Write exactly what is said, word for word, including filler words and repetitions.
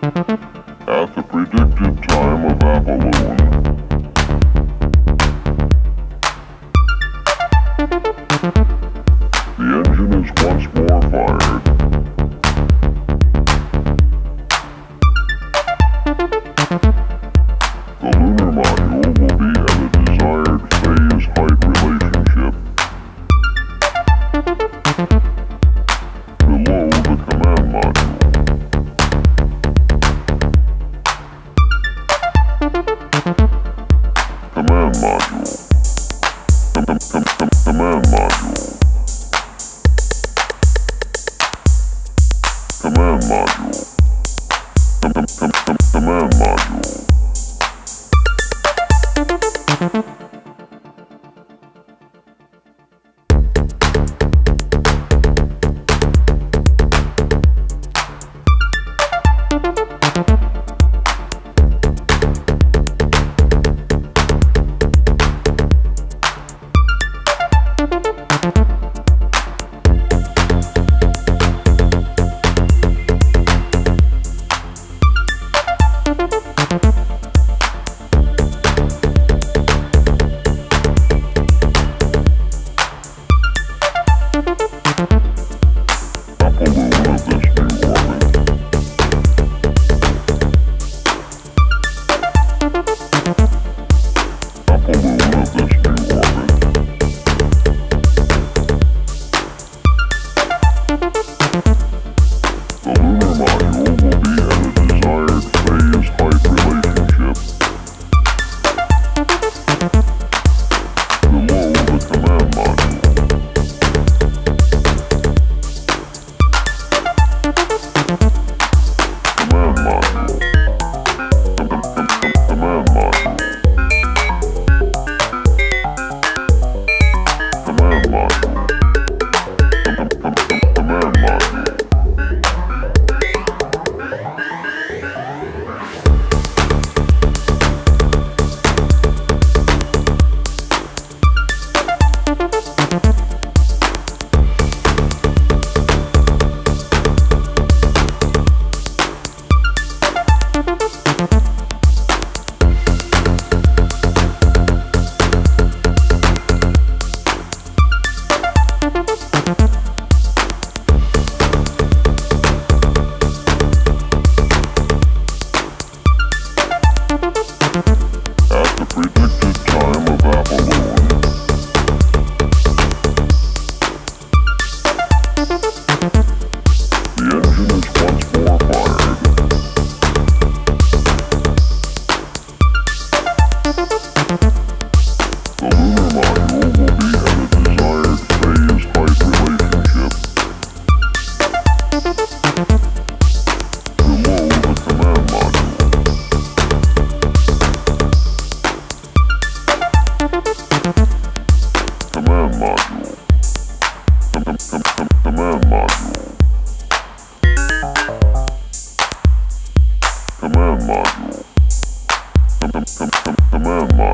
At the predicted time of Apolloon, the engine is once more fired. The lunar module will be at a desired phase-height relationship below the command module. Command module. Com com com com command module. Command module. Com com com com command module. Command module. Com com com command module.